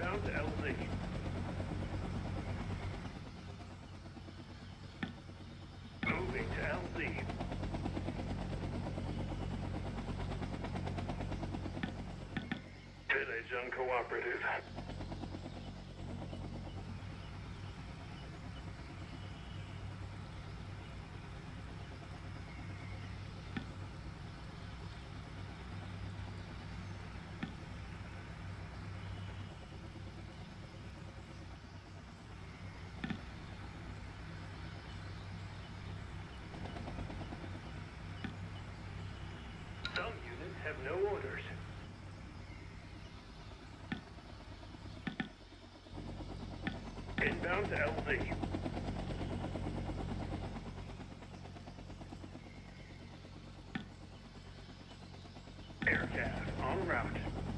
Inbound to LZ. Moving to LZ. Village uncooperative. Some units have no orders. Inbound to LZ. Aircraft en route.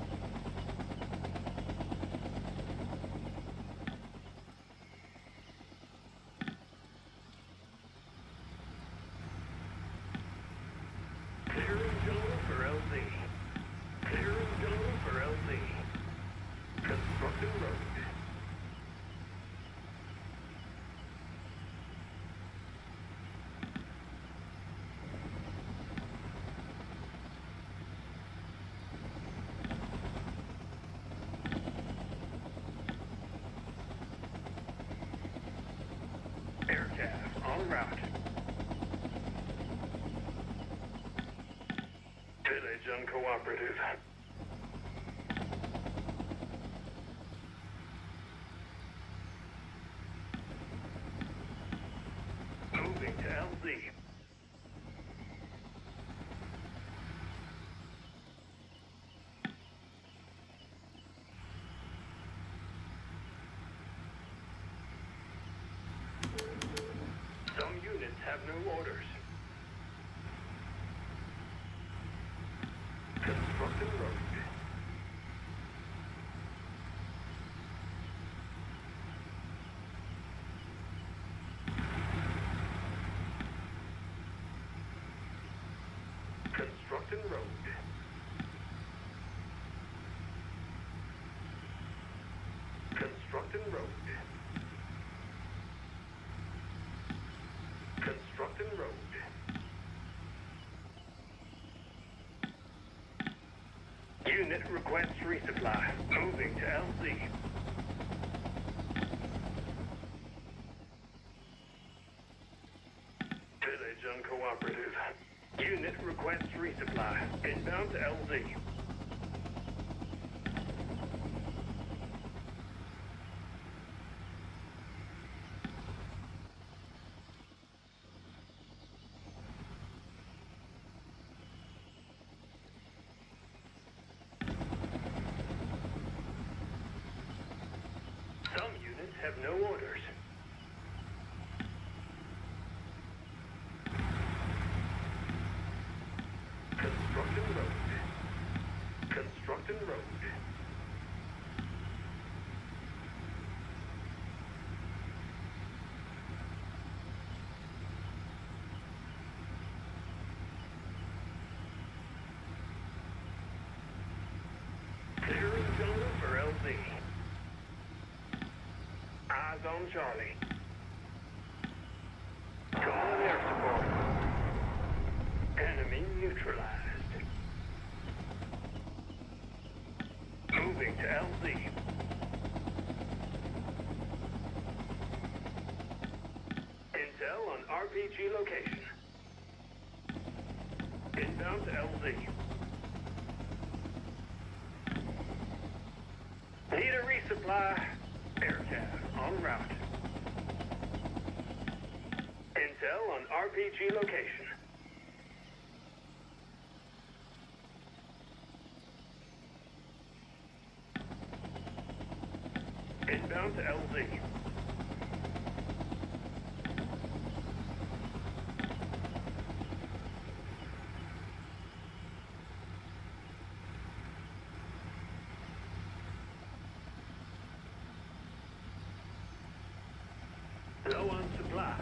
Clearing zone for LZ. Clearing zone for LZ. Constructing road. Aircraft en route. Village uncooperative. Moving to LZ. Some units have no orders. Constructing road. Constructing road. Constructing road. Constructing road. Unit requests resupply. Moving to LZ. Village uncooperative. Unit requests resupply. Inbound to LZ. Some units have no orders. Constructing road. Constructing road. Clearing zone for LZ. Eyes on Charlie. Calling air support. Enemy neutralized. Moving to LZ. Intel on RPG location. Inbound to LZ. Need a resupply. Aircraft en route. Intel on RPG location. Inbound to LZ. Low on supplies.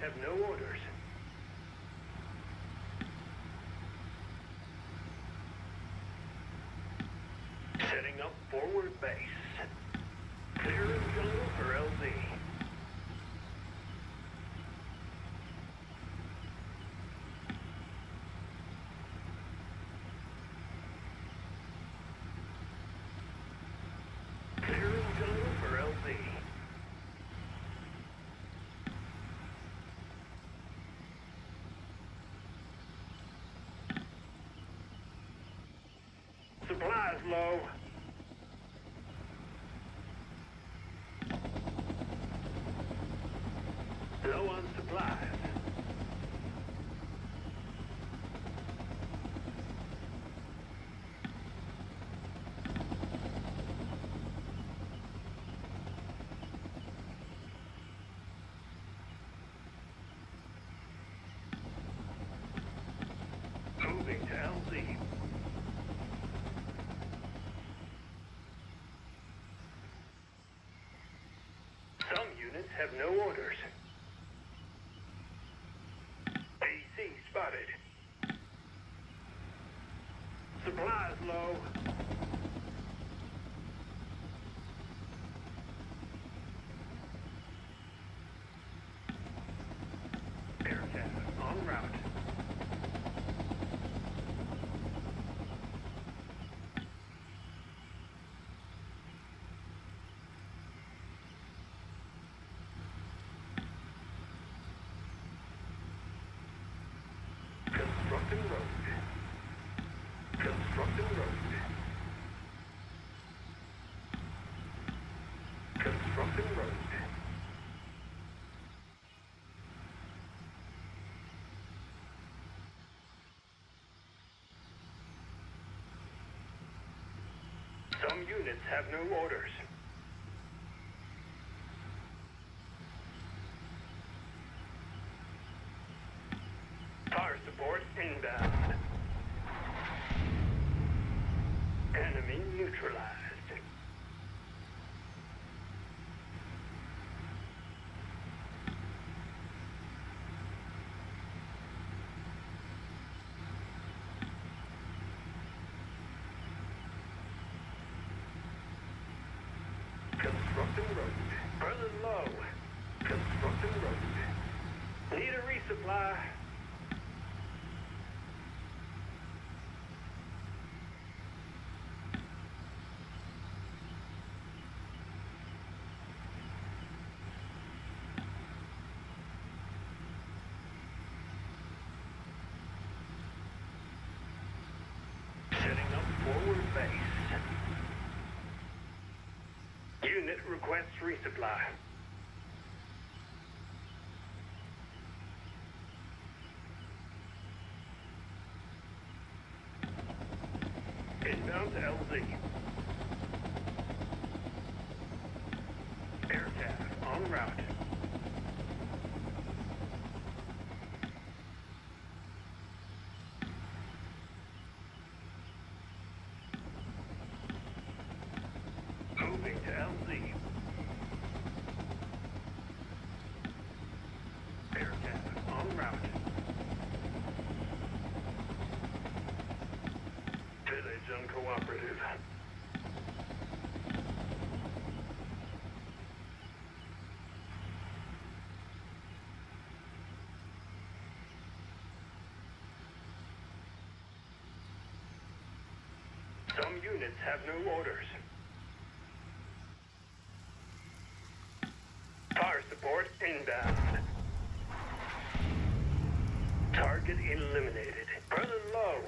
have no orders. Setting up forward base. Clearing jungle for LZ. Clearing jungle for LZ. Supplies low. Low on supplies. Moving to LZ. Some units have no orders. AC spotted. Supplies low. Aircraft en route. Constructing road. Constructing road. Constructing road. Some units have no orders. Fire support inbound. Enemy neutralized. Constructing road. Berlin low. Constructing road. Need a resupply. Setting up forward base. Unit requests resupply. Inbound to LZ. Aircraft en route. Moving to LZ. Aircraft en route. Village uncooperative. Some units have no orders. Fire support inbound. Target eliminated. Berlin low.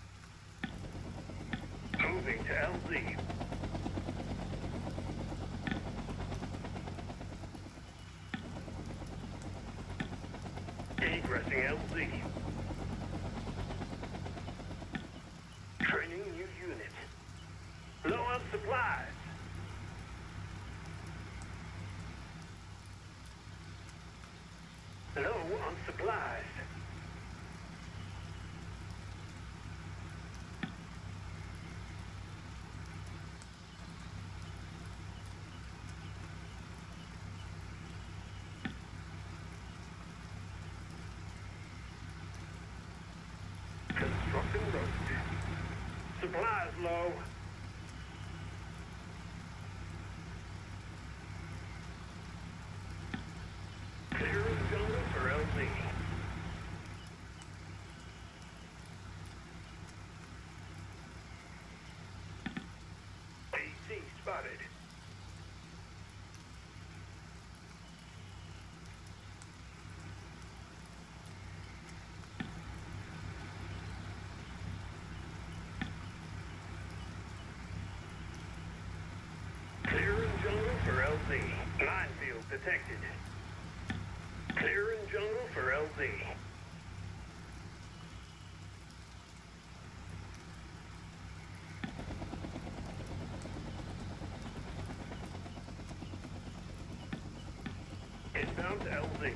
Moving to LZ. Egressing LZ. Training new unit. Low on supplies. Low on supplies. road. Supplies low. Clearing jungle for LZ. AC spotted. Clearing jungle for LZ. Minefield detected. Clearing jungle for LZ. Inbound to LZ.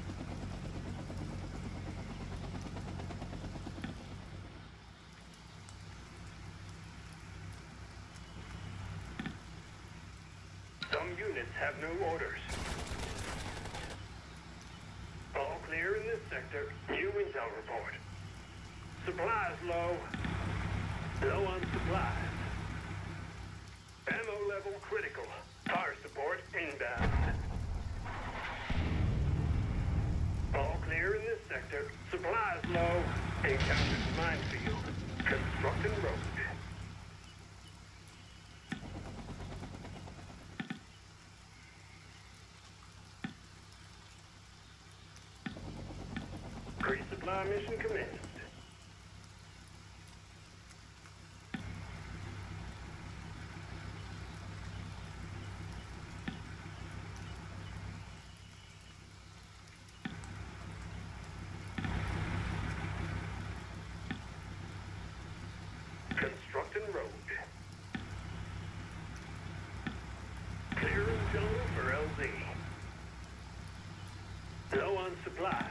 Some units have no orders. All clear in this sector. New intel report. Supplies low. Low on supplies. Ammo level critical. Fire support inbound. All clear in this sector. Supplies low. Encountered minefield. Constructing road. Pre-supply mission commenced. Constructing road. Clearing jungle for LZ. Low on supplies.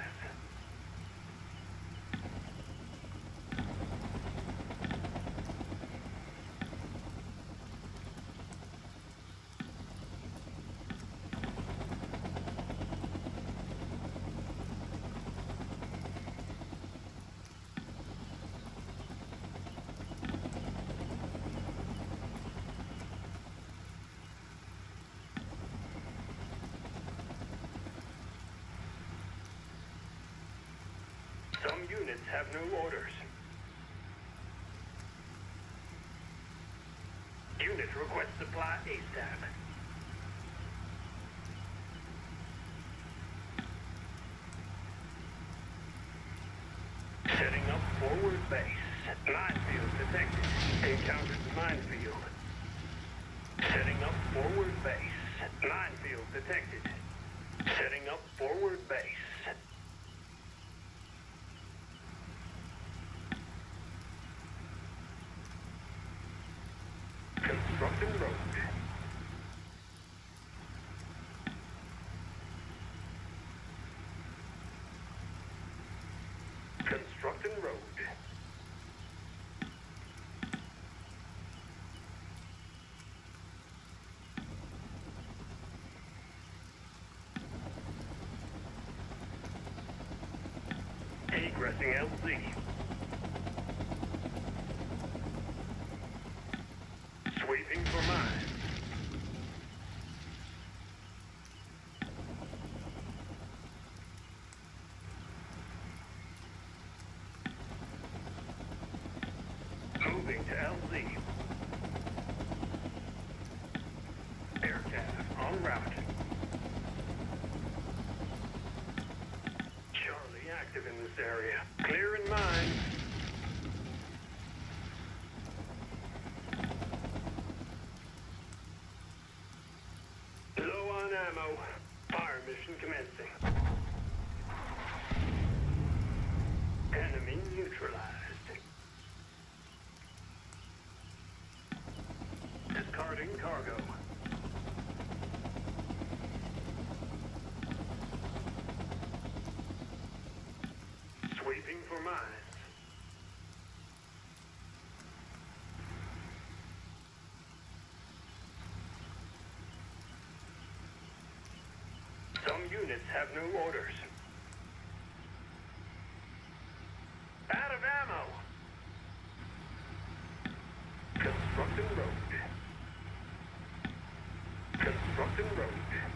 Some units have no orders. Unit request supply ASAP. Setting up forward base. Minefield detected. Encountered minefield. Setting up forward base. Minefield detected. Setting up forward base. Constructing road. Constructing road. Egressing LZ. Sweeping for mine. Moving to LZ. Aircraft en route. Charlie active in this area. Clear in mind. Low on ammo. Fire mission commencing. Enemy neutralized. Discarding cargo. Sweeping for mines. Some units have no orders. Out of ammo. Constructing road.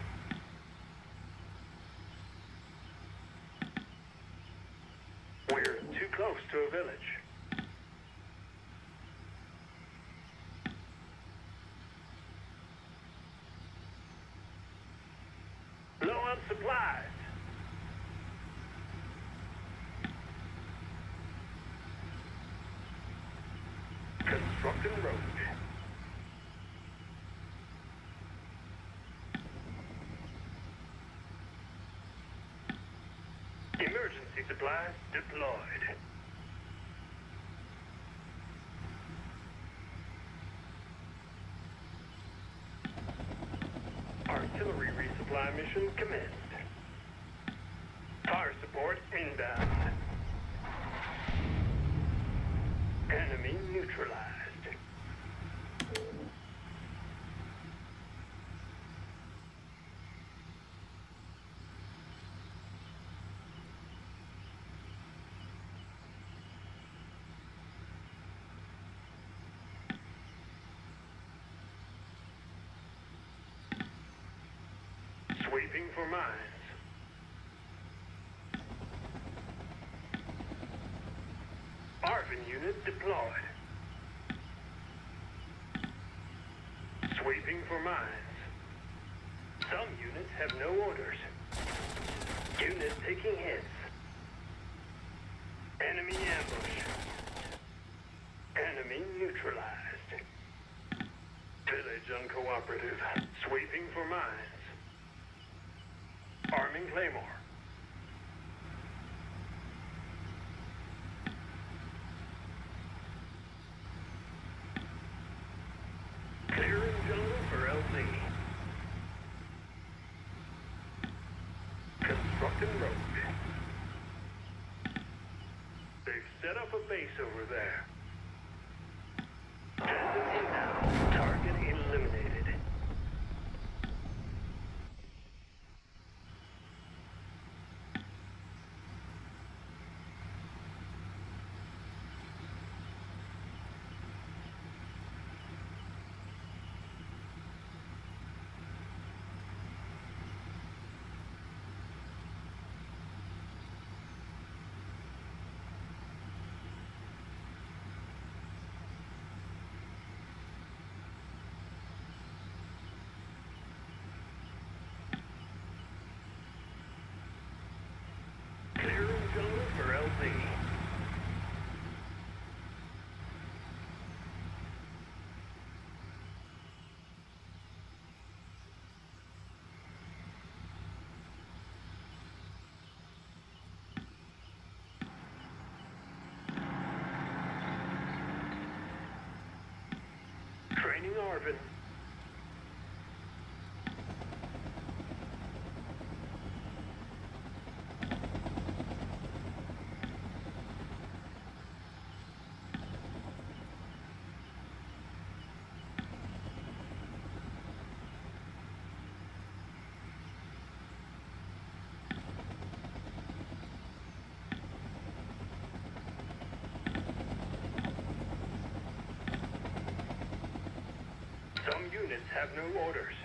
We're too close to a village. Low on supplies. Constructing road. Emergency supplies deployed. Artillery resupply mission commenced. Fire support inbound. Enemy neutralized. Sweeping for mines. Arvin unit deployed. Sweeping for mines. Some units have no orders. Unit taking hits. Enemy ambush. Enemy neutralized. Village uncooperative. Sweeping for mines. Arming Claymore. Clearing jungle for LZ. Constructing road. They've set up a base over there. Destined inbound. Target eliminated. Clearing jungle for LZ. Training Arvin. Some units have no orders.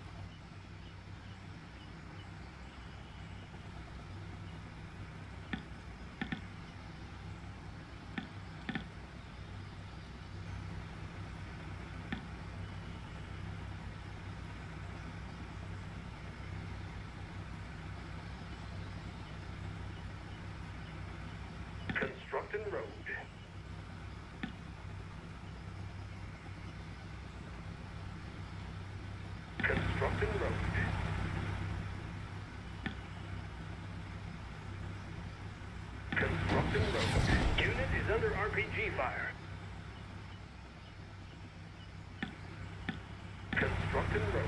Constructing road. Constructing road. Constructing road. Unit is under RPG fire. Constructing road.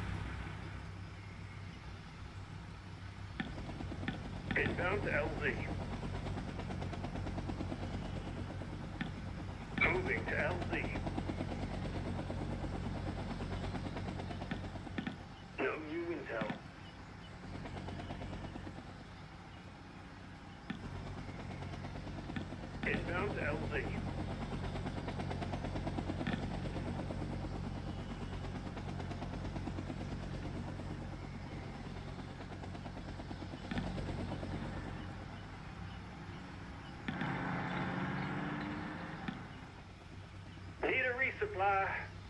Inbound to LZ. Moving to LZ. No new intel. Inbound to LZ. resupply.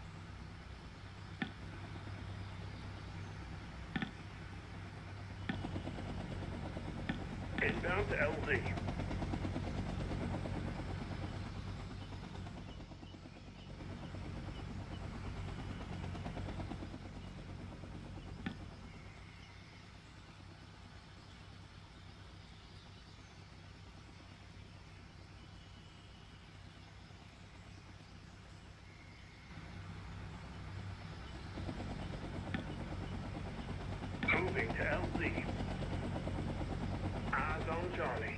Inbound to LZ. Moving to LZ. Eyes on Charlie.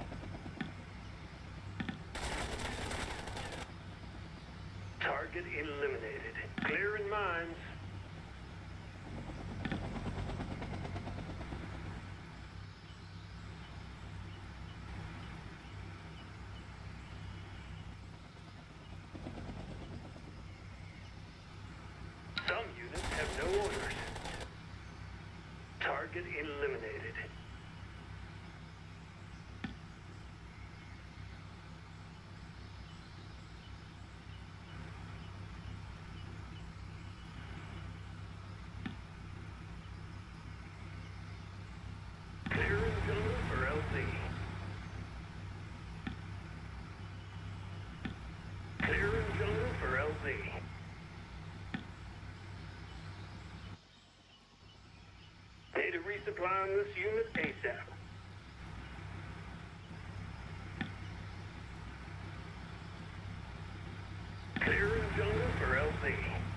Target eliminated. Clearing mines. Some units have no orders. Target eliminated. Clearing jungle for LZ. Clearing jungle for LZ. Need to resupply on this unit ASAP. Clearing jungle for LZ.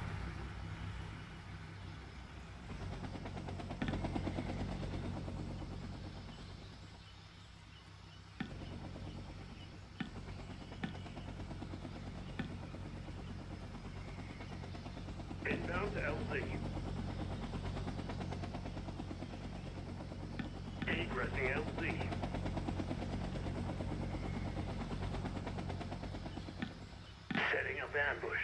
Inbound to LZ. Egressing LZ. Setting up ambush.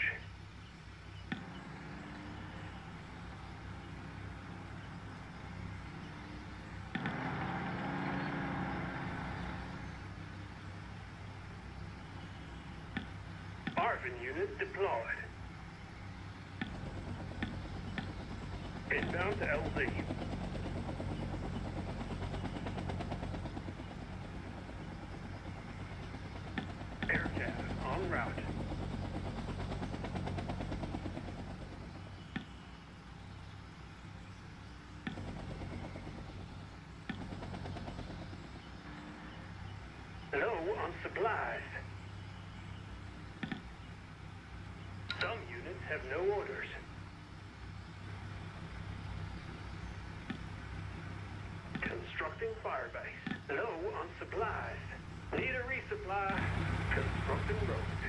Arvin unit deployed. Inbound to LZ. Aircraft en route. Low on supplies. Some units have no orders. Constructing firebase. Low on supplies. Need a resupply. Constructing road.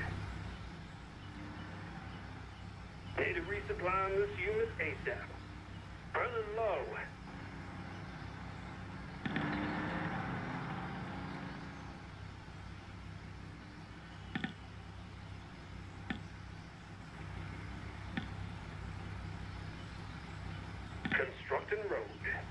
Need a resupply on this unit ASAP. Running low. Constructing road.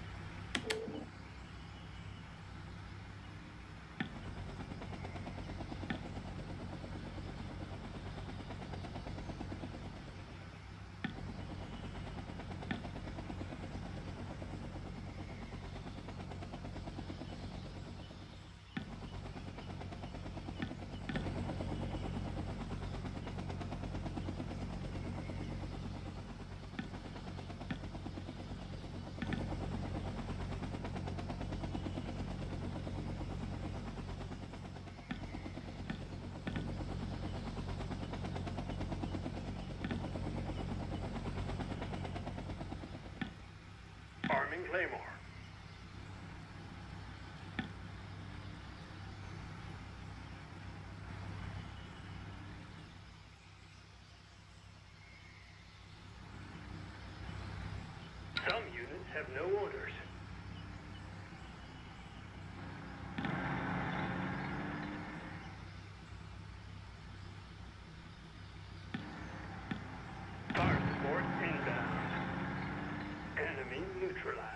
Arming Claymore. Some units have no orders. Fire support inbound. Enemy neutralized.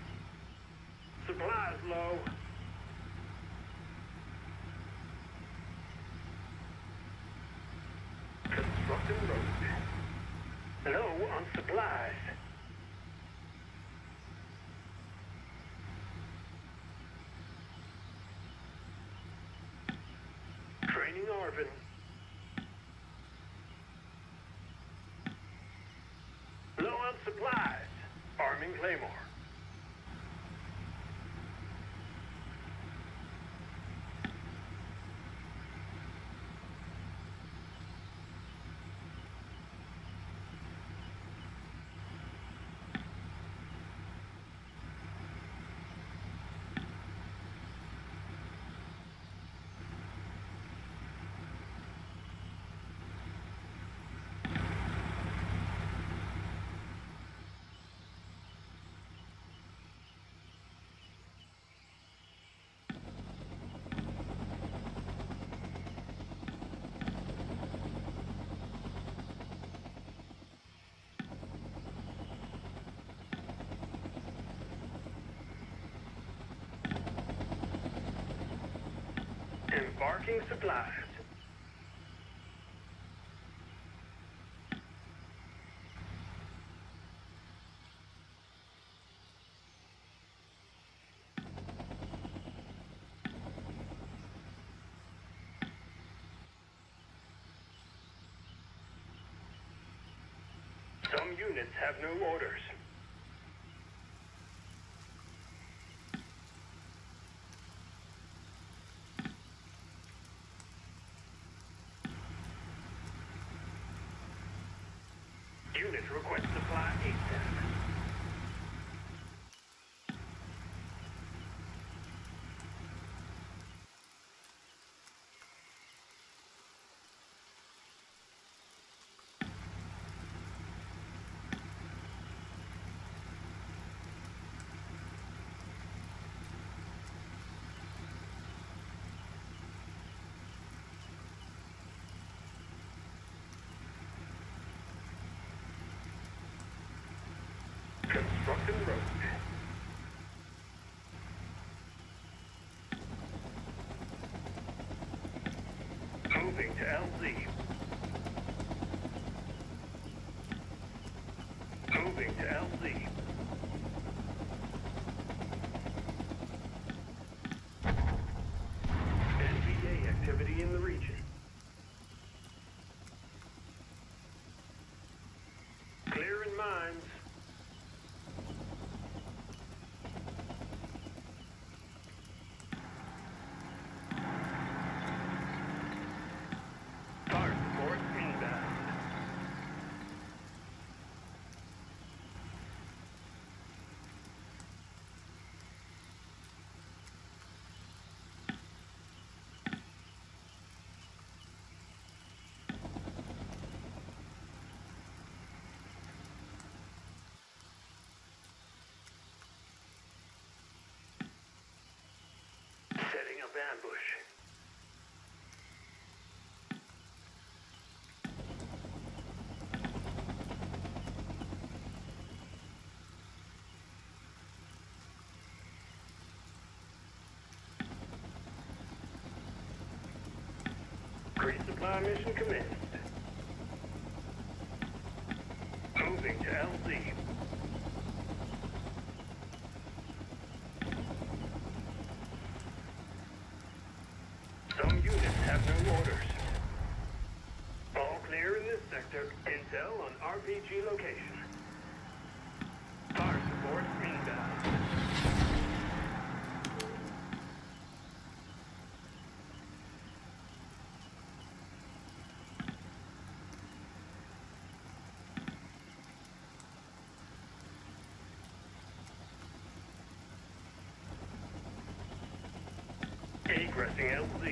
Supplies low. Low on supplies. Training Arvin. Low on supplies. Arming Claymore. Embarking supplies. Some units have no orders. Unit request supply ASAP. Constructing road. Moving to LZ. Moving to LZ. NVA activity in the region. Clearing mines. Setting up ambush. Resupply mission commenced. Moving to LZ. Some units have no orders. All clear in this sector. Intel on RPG location. Fire support inbound. Egressing LZ.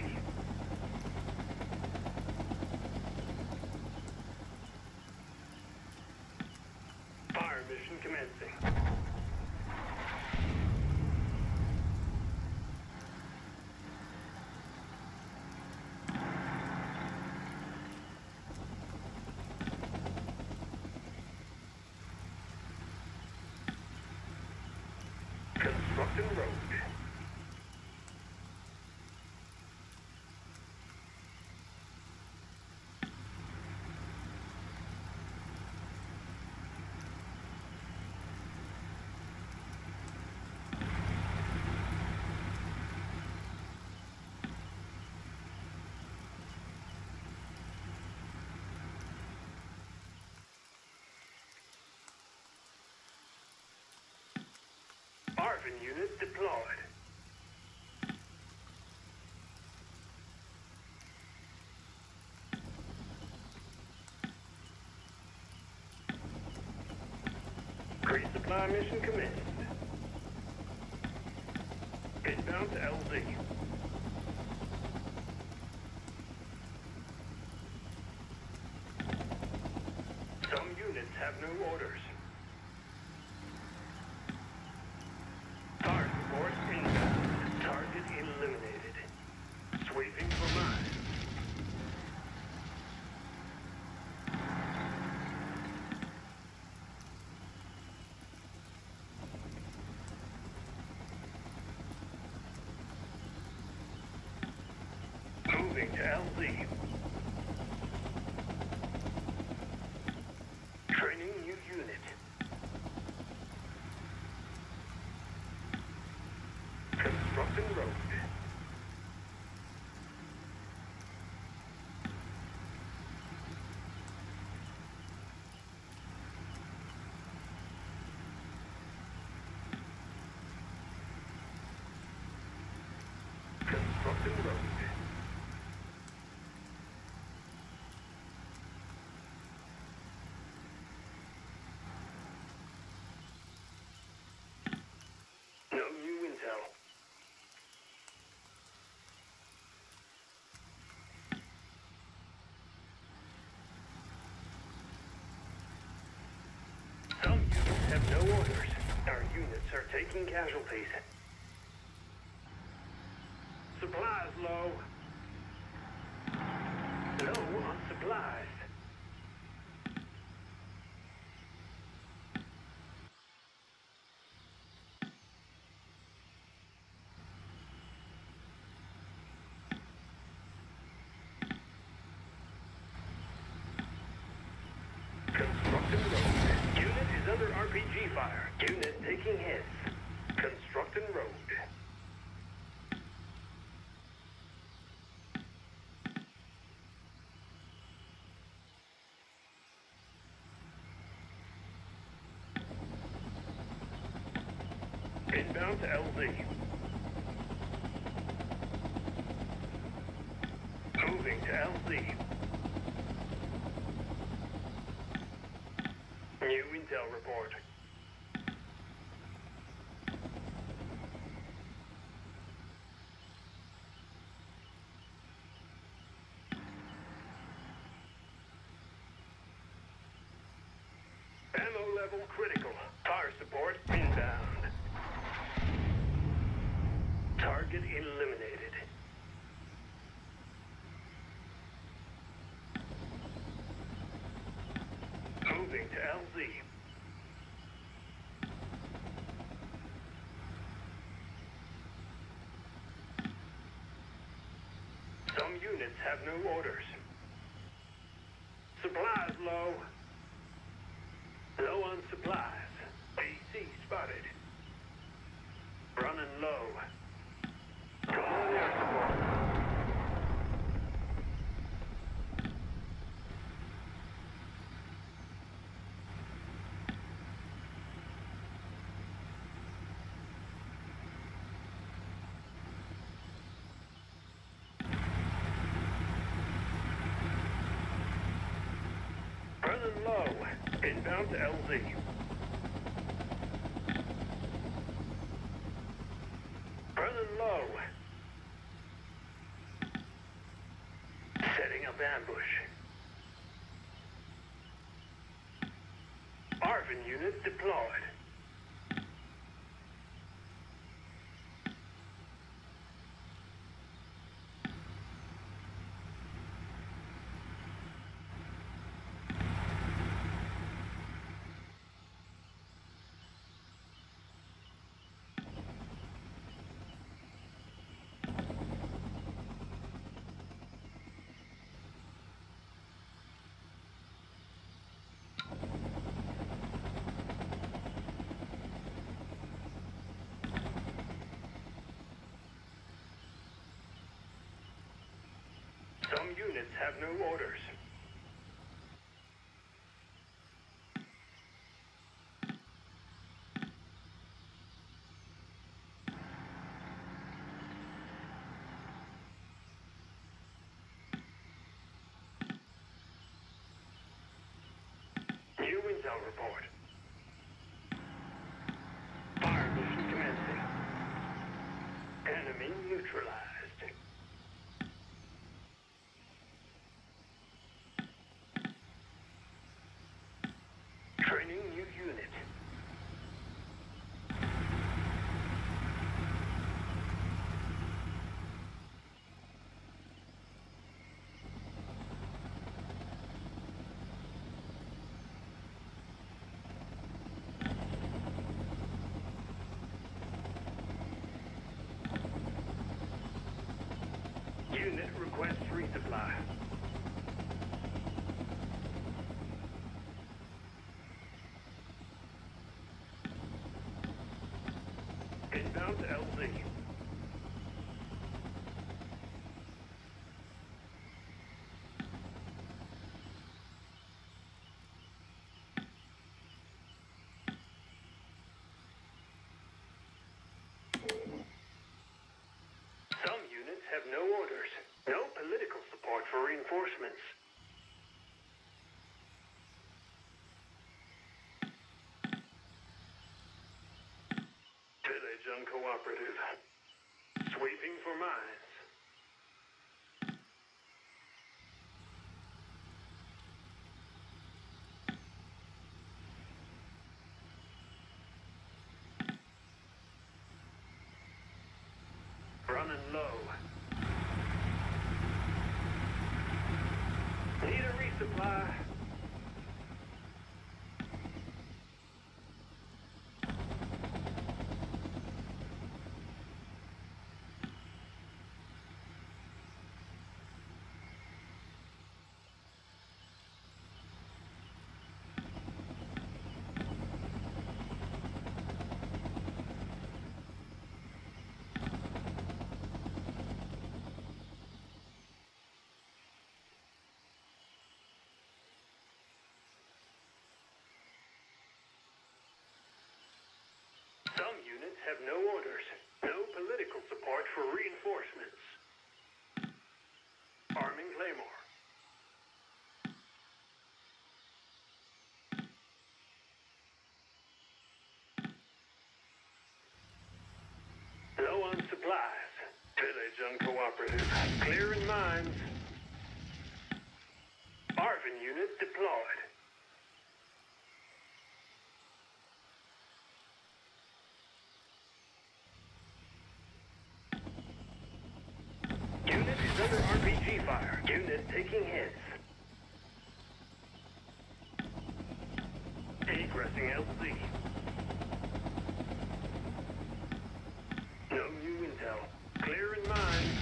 Fire mission commencing. Constructing road. ARFN unit deployed. Resupply mission commenced. Inbound to LZ. Some units have no orders. Fire support inbound. Target eliminated. Sweeping for mine. Moving to LZ. Training new unit. Constructing road. Constructing road. No new intel. Some units have no orders. Our units are taking casualties. Supplies low. Low on supplies. Constructing road. Unit is under RPG fire. Unit taking hits. Constructing road. Inbound to LZ. Moving to LZ. New intel report. Ammo level critical. Fire support inbound. Target eliminated. Moving to LZ. Some units have no orders. Supplies low. Low on supplies. AC spotted. Running low. Come on, air support. Running low. Inbound to LZ. Running low. Setting up ambush. ARFN unit deployed. Some units have no orders. resupply. Inbound to LZ. Some units have no orders, no political support for reinforcements. Village uncooperative. Sweeping for mines. Running low. Need a resupply. Some units have no orders, no political support for reinforcements. Arming Claymore. Low on supplies. Village uncooperative. Clearing mines. Arvin unit deployed. Unit is under RPG fire. Unit taking hits. Egressing LZ. No new intel. Clearing mines.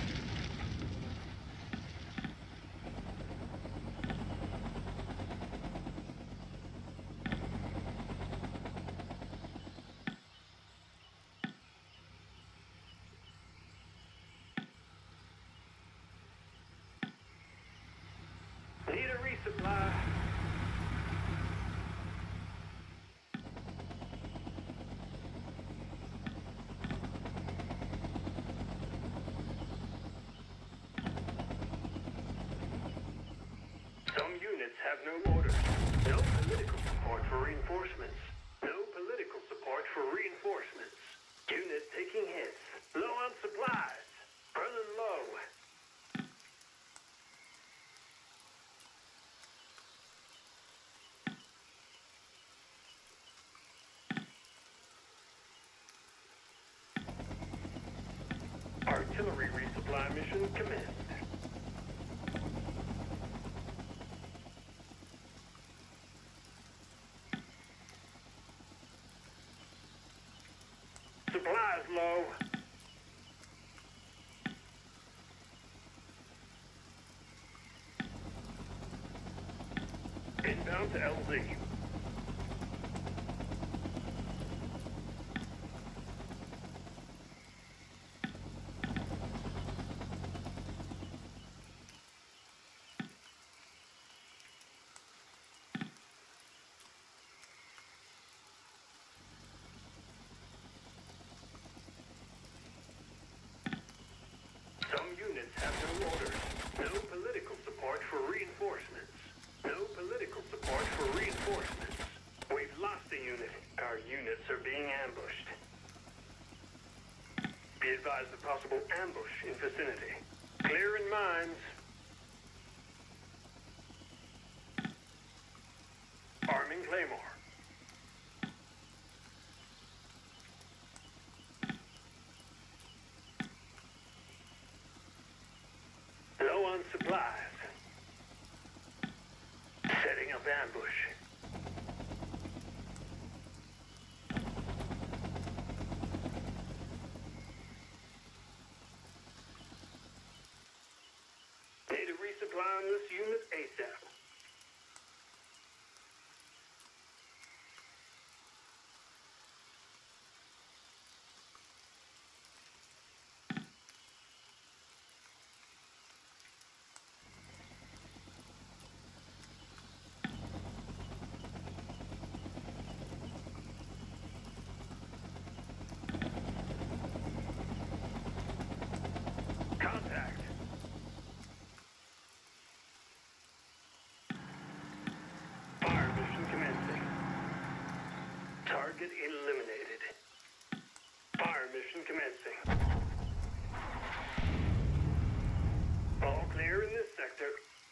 Need a resupply. Some units have no orders. No political support for reinforcements. No political support for reinforcements. Unit taking hits. Low on supplies. Running low. Artillery resupply mission commenced. Supplies low. Inbound to LZ. Some units have no orders. No political support for reinforcements. No political support for reinforcements. We've lost a unit. Our units are being ambushed. Be advised of possible ambush in vicinity. Clearing mines. Arming Claymore. Low on supplies. Setting up ambush. Need a Target eliminated. Fire mission commencing. All clear in this sector.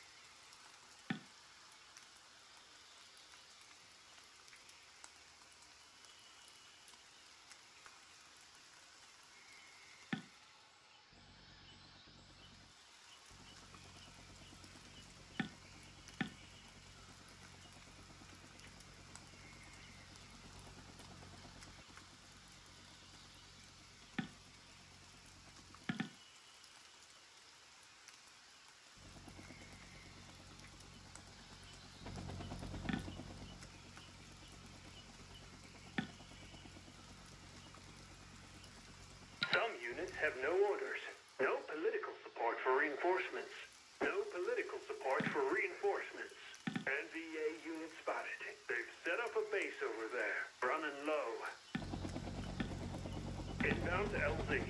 Some units have no orders. No political support for reinforcements. No political support for reinforcements. NVA unit spotted. They've set up a base over there. Running low. Inbound to LZ.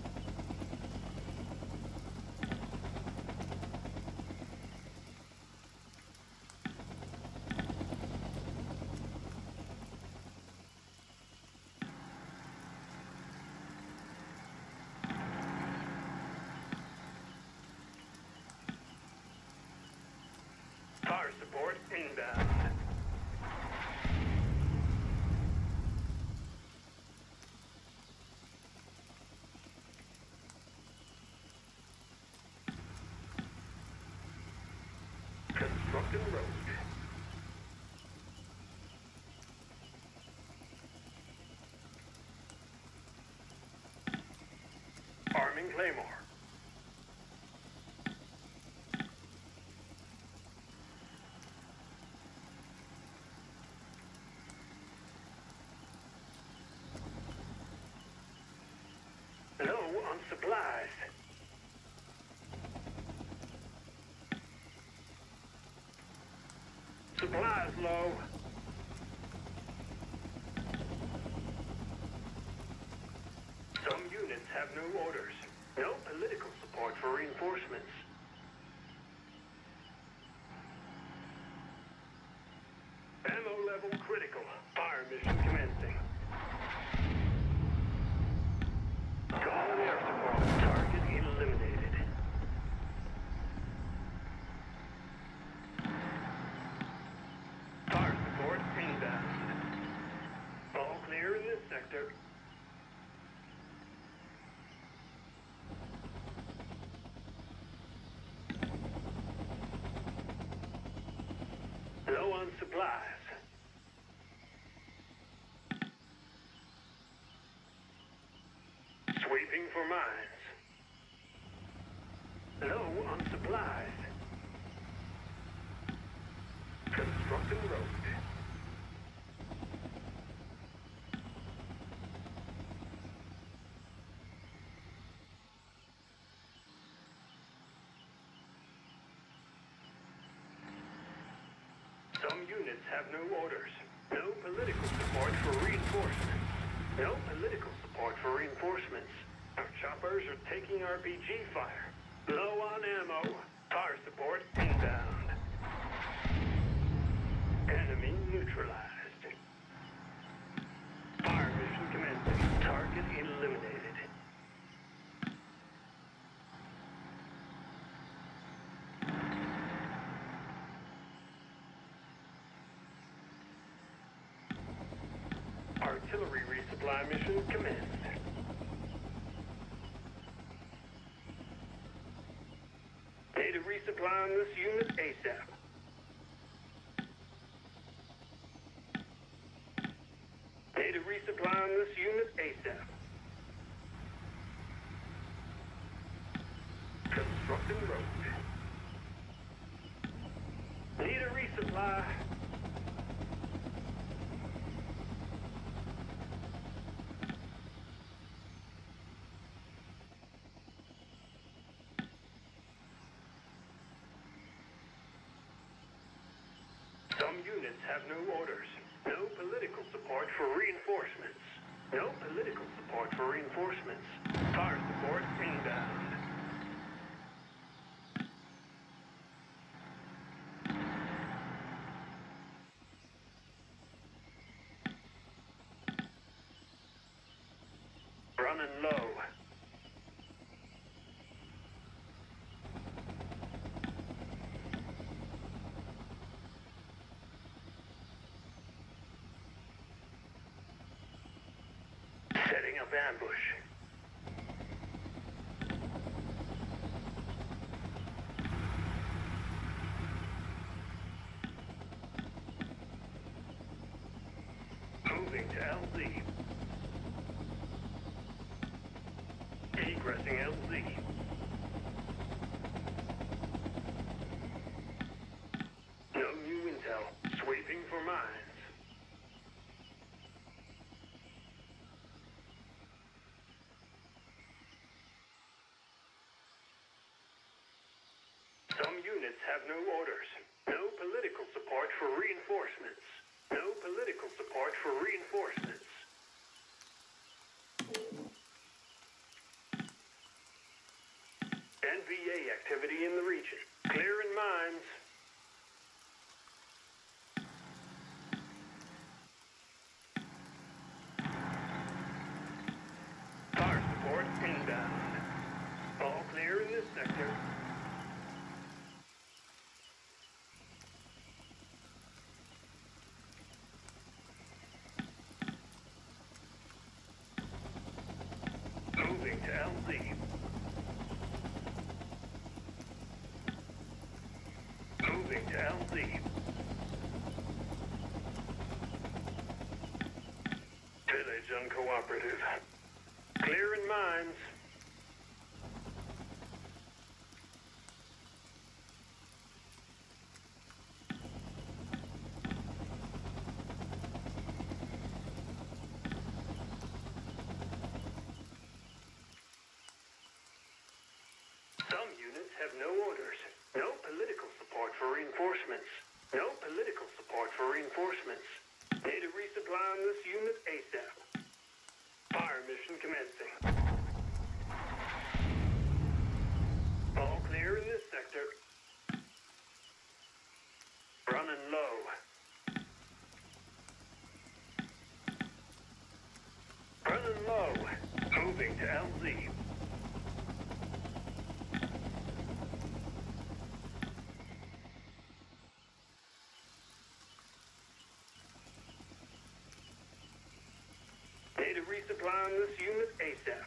Fire support inbound. Constructing road. Arming Claymore. Low on supplies. Supplies low. Some units have no orders. No political support for reinforcements. Ammo level critical. Fire mission commencing. Call air support. Target eliminated. Fire support inbound. All clear in this sector. Low on supplies. Sweeping for mines. Low on supplies. Constructing road. Some units have no orders. No political support for reinforcements. No political support for reinforcements. Our choppers are taking RPG fire. Low on ammo. Fire support inbound. Enemy neutralized. Fire mission commencing. Target eliminated. Artillery resupply mission commenced. Need a resupply on this unit ASAP. Need a resupply on this unit ASAP. Constructing road. Need a resupply. Some units have no orders. No political support for reinforcements. No political support for reinforcements. Fire support inbound. Running low. Setting up ambush. Moving to LZ. Egressing LZ. No new intel. Sweeping for mines. Some units have no orders. No political support for reinforcements. No political support for reinforcements. NVA activity in the region. Clearing mines. Fire support inbound. All clear in this sector. Moving to LZ. Moving to LZ. Village uncooperative. Clearing mines. Some units have no orders. No political support for reinforcements. No political support for reinforcements. Need a resupply on this unit ASAP. Fire mission commencing. All clear in this sector. Running low. Running low. Moving to LZ. Need a resupply on this unit ASAP.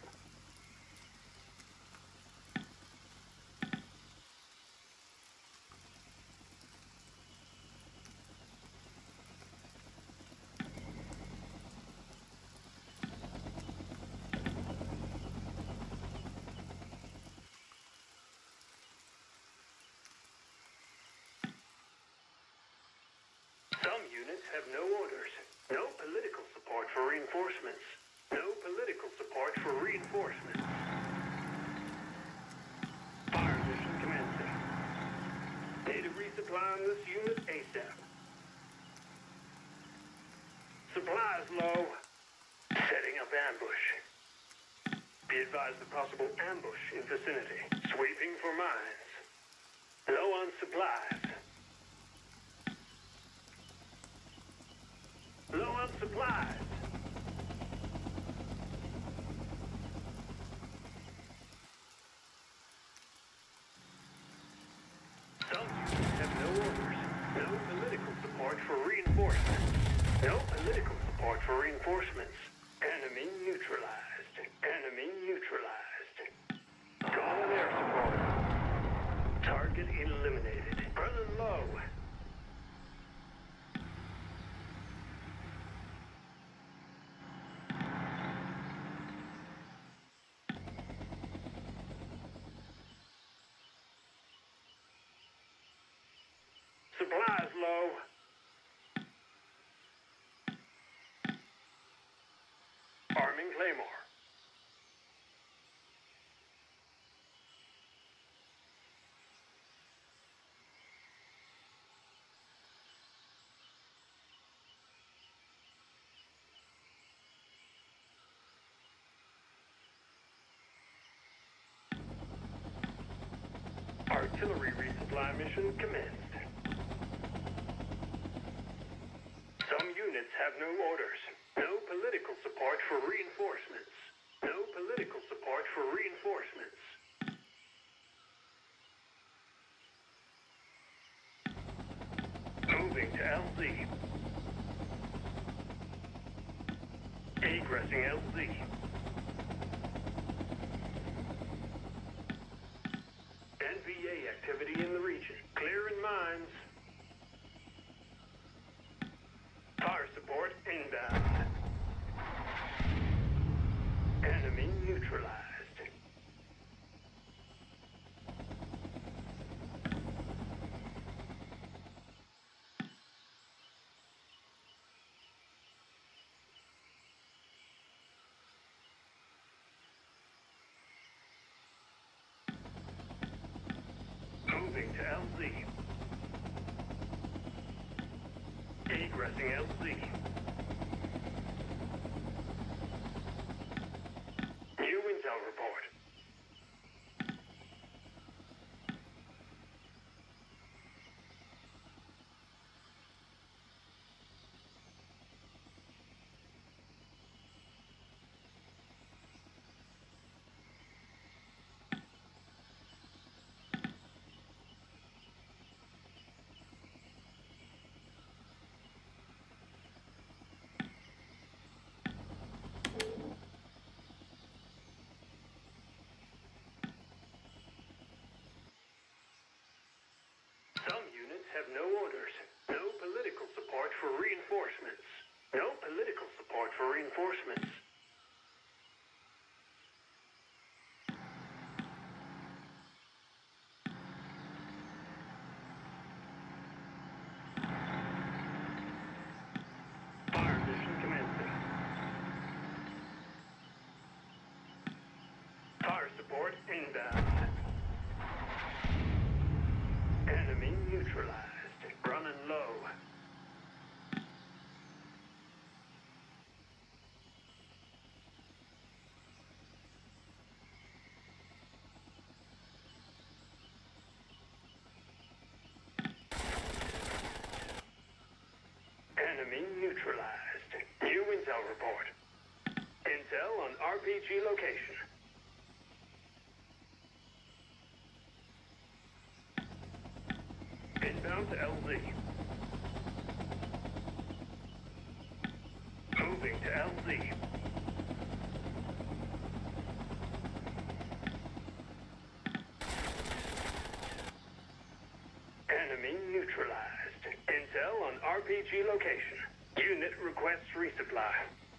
Some units have no orders. No political support for reinforcements. No political support for reinforcements. Fire mission commencing. Need a resupply on this unit ASAP. Supplies low. Setting up ambush. Be advised of possible ambush in vicinity. Sweeping for mines. Low on supplies. Low on supplies. Some units have no orders. No political support for reinforcements. No political support for reinforcements. Enemy neutralized. Enemy neutralized. Call in air support. Target eliminated. Running low. Supplies low. Arming Claymore. Artillery resupply mission commenced. Some units have no orders. No political support for reinforcements. No political support for reinforcements. Moving to LZ. Egressing LZ. NVA activity in the region. Clearing mines. Fire support inbound. Enemy neutralized. Moving to LZ. Egressing LZ. New intel report. Some units have no orders. No political support for reinforcements. No political support for reinforcements. Fire mission commencing. Fire support inbound. Enemy neutralized. Running low. Enemy neutralized. New intel report. Intel on RPG location. Inbound to LZ. Moving to LZ. Enemy neutralized. Intel on RPG location. Unit requests resupply.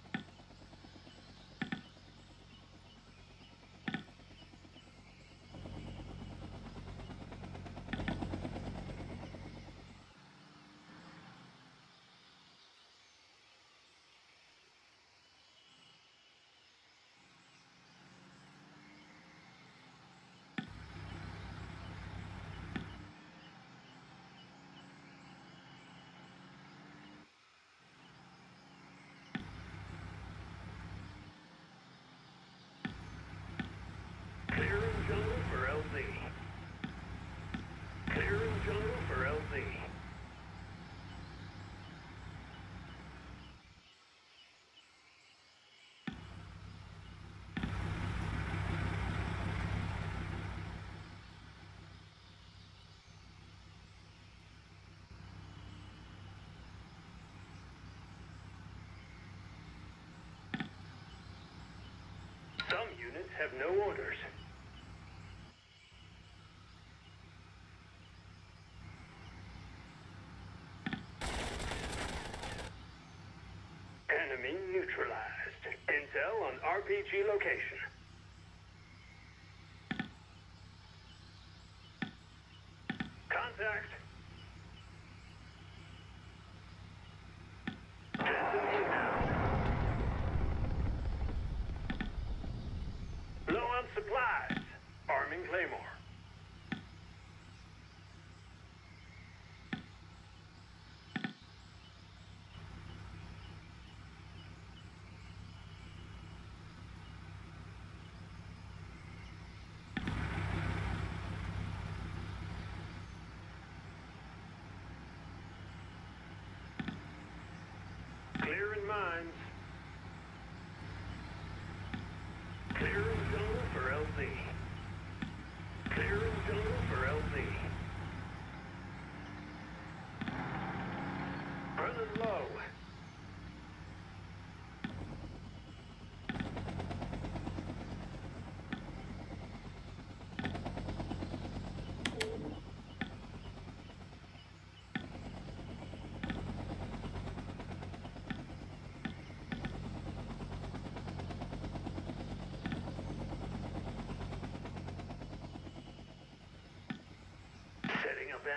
Clearing jungle for LZ. Clearing jungle for LZ. Some units have no orders. Enemy neutralized. Intel on RPG location. Contact. Send them inbound. Low on supplies. Arming Claymore.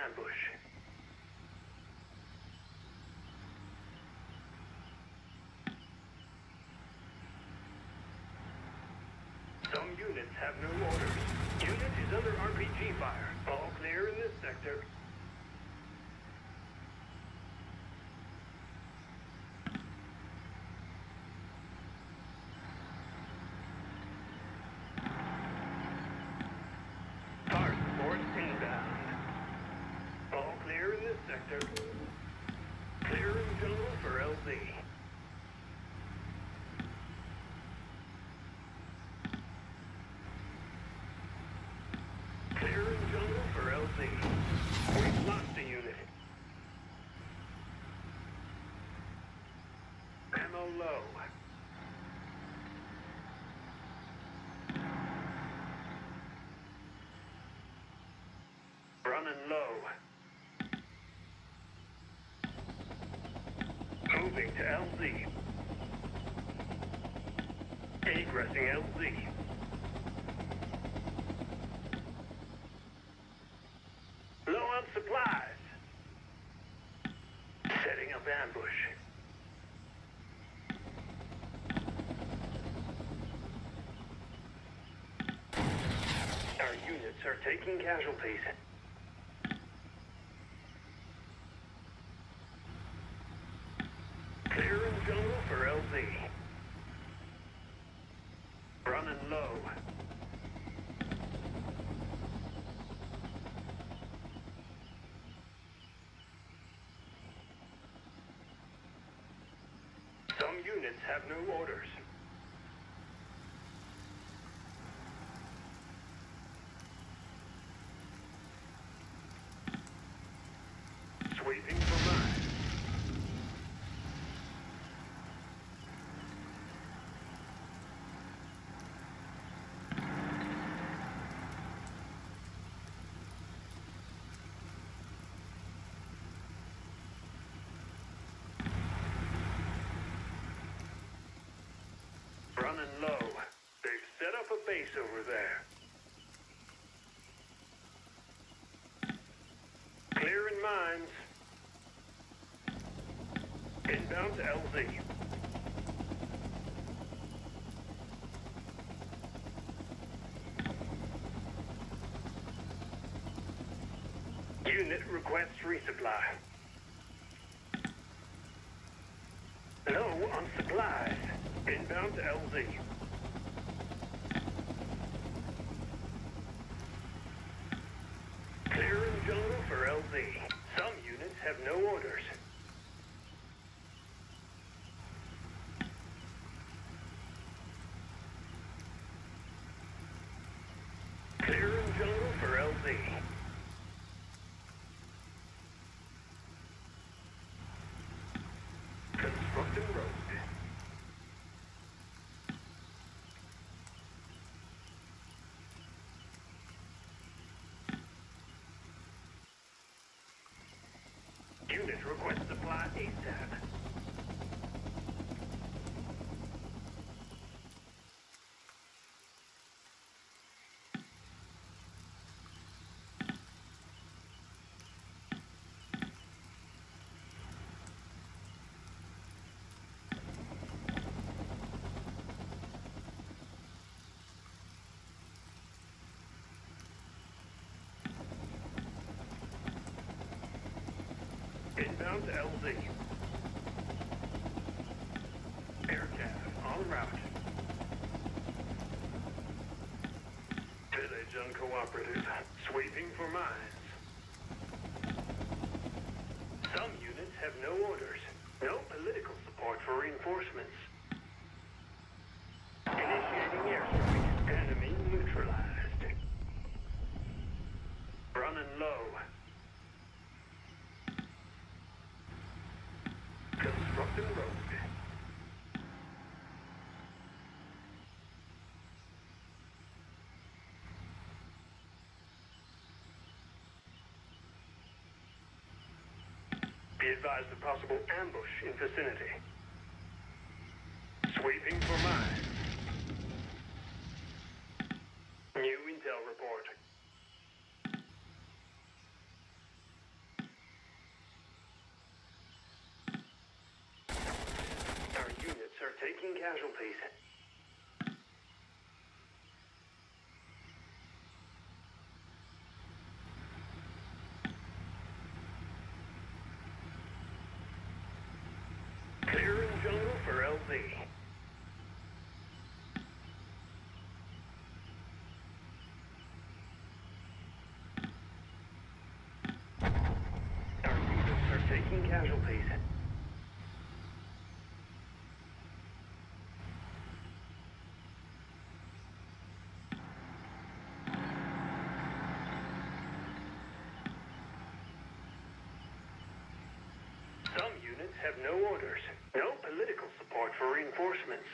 ambush. Some units have no orders. Unit is under RPG fire. All clear in this sector. Fire support inbound. All clear in this sector. Clear in jungle for LZ. Clear in jungle for LZ. We've lost a unit. Ammo low. Running low. Moving to LZ. Egressing LZ. Low on supplies. Setting up ambush. Our units are taking casualties. Clear in jungle for LZ. Running low. Some units have no orders. Sweeping for mine. Running low. They've set up a base over there. Clearing mines. Inbound to LZ. Unit requests resupply. Low on supplies. Inbound to LZ. Clear in jungle for LZ. Some units have no orders. Clear in jungle for LZ. Constructing road. Unit requests supply ASAP. Inbound to LZ. Aircraft en route. Village uncooperative. Sweeping for mines. Some units have no orders. No political support for reinforcements. Initiating airstrike. Enemy neutralized. Running low. Constructing road. Be advised of possible ambush in vicinity. Sweeping for mines. New intel report. casualties. Clearing jungle for LZ. Our units are taking casualties. Some units have no orders, no political support for reinforcements.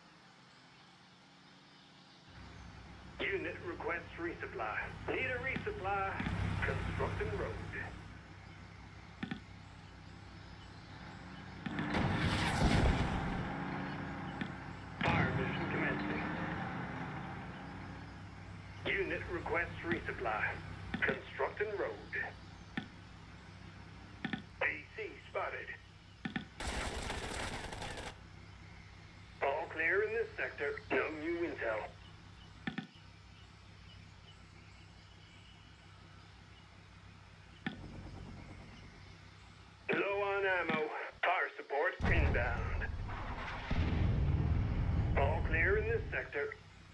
Unit requests resupply. Need a resupply. Constructing road. Fire mission commencing. Unit requests resupply. Constructing road. AC spotted. All clear in this sector. No new intel. Low on ammo. Fire support inbound. All clear in this sector.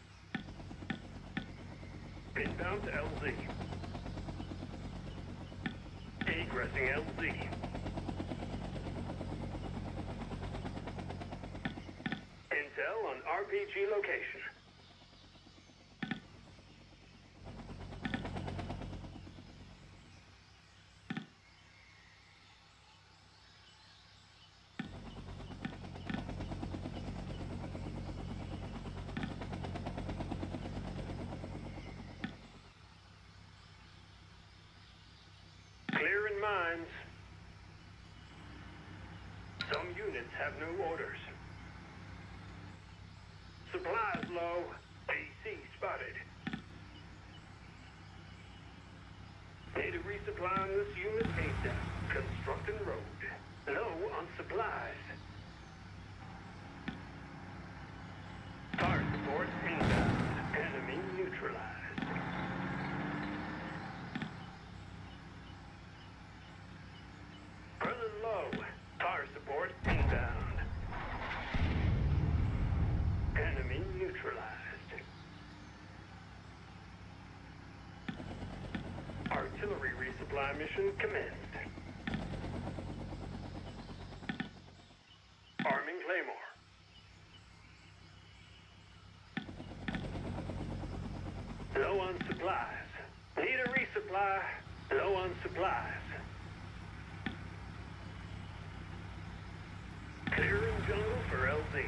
Inbound to LZ. Egressing LZ. Intel on RPG location. Clearing mines. Some units have no orders. Supplies low. AC spotted. Need a resupply on this unit ASAP. Constructing road. Low on supplies. Fire support inbound. Enemy neutralized. Running low. Fire support inbound. Enemy neutralized. Artillery resupply mission commenced. Arming Claymore. Low on supplies. Need a resupply. Low on supplies. Clearing jungle for LZ.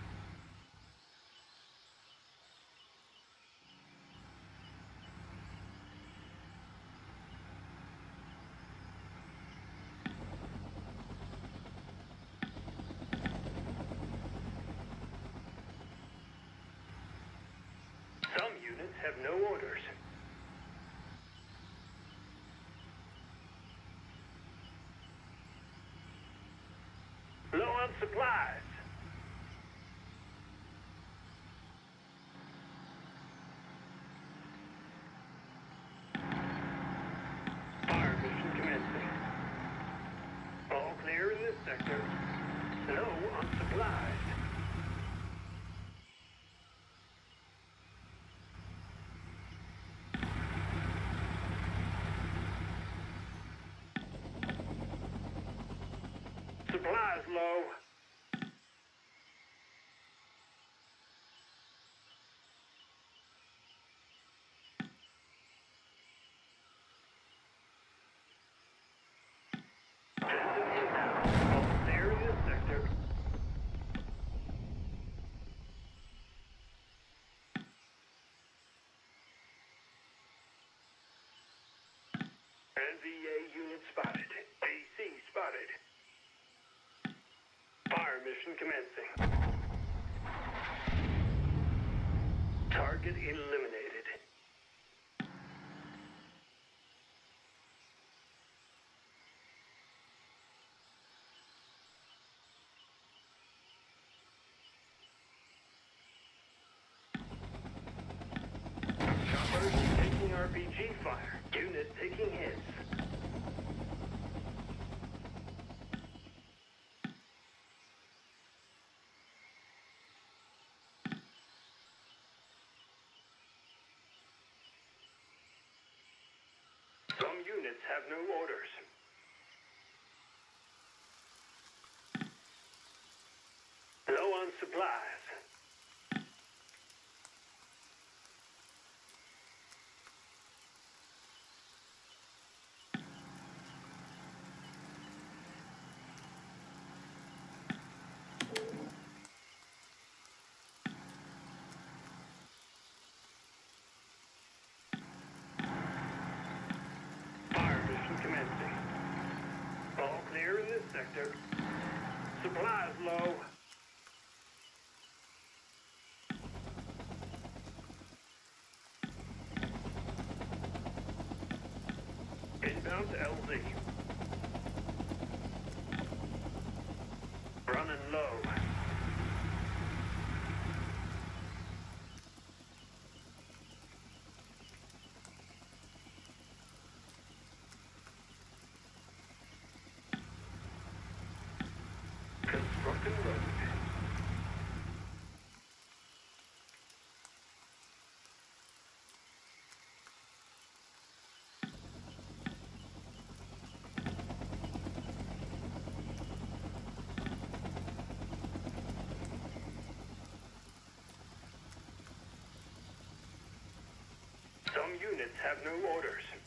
Some units have no orders. Low on supplies. Fire mission commencing. All clear in this sector. Low on supplies. Supplies low. All clear in this sector. NVA unit spotted. AC spotted. Fire mission commencing. Target eliminated. have no orders. Low on supplies. Fire mission commencing. All clear in this sector. Supplies low. Inbound to LZ. Running low. Constructing road. Some units have no orders.